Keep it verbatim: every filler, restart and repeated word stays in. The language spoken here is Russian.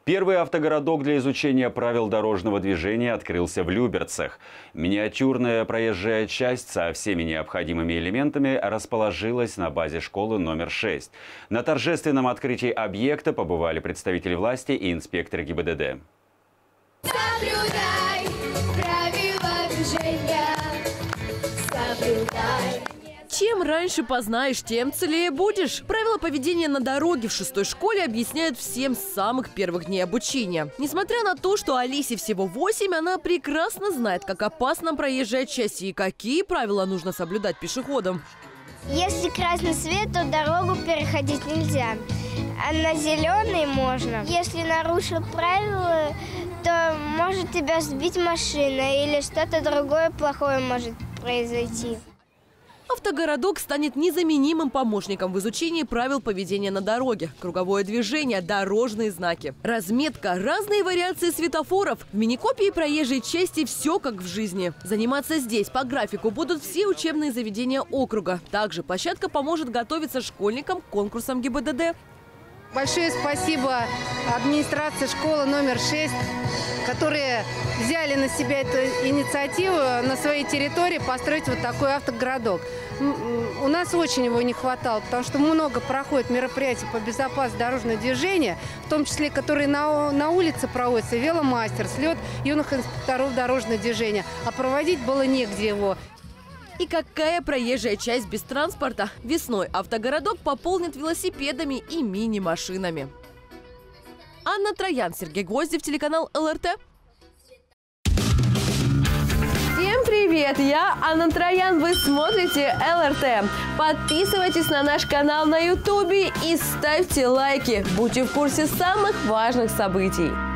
Первый автогородок для изучения правил дорожного движения открылся в Люберцах. Миниатюрная проезжая часть со всеми необходимыми элементами расположилась на базе школы номер шесть. На торжественном открытии объекта побывали представители власти и инспекторы ГИБДД. Соблюдай правила движения. Соблюдай. Чем раньше познаешь, тем целее будешь. Правила поведения на дороге в шестой школе объясняют всем с самых первых дней обучения. Несмотря на то, что Алисе всего восемь, она прекрасно знает, как опасна проезжая часть и какие правила нужно соблюдать пешеходам. Если красный свет, то дорогу переходить нельзя, а на зеленый можно. Если нарушил правила, то может тебя сбить машина или что-то другое плохое может произойти. Автогородок станет незаменимым помощником в изучении правил поведения на дороге. Круговое движение, дорожные знаки, разметка, разные вариации светофоров. В мини-копии проезжей части все как в жизни. Заниматься здесь по графику будут все учебные заведения округа. Также площадка поможет готовиться школьникам к конкурсам ГИБДД. Большое спасибо администрации школы номер шесть, которые взяли на себя эту инициативу на своей территории построить вот такой автогородок. У нас очень его не хватало, потому что много проходит мероприятий по безопасности дорожного движения, в том числе, которые на, на улице проводятся, веломастер, слет юных инспекторов дорожного движения, а проводить было негде его. И какая проезжая часть без транспорта? Весной автогородок пополнит велосипедами и мини-машинами. Анна Троян, Сергей Гвоздев, телеканал эл эр тэ. Всем привет! Я Анна Троян, вы смотрите эл эр тэ. Подписывайтесь на наш канал на ютубе и ставьте лайки. Будьте в курсе самых важных событий.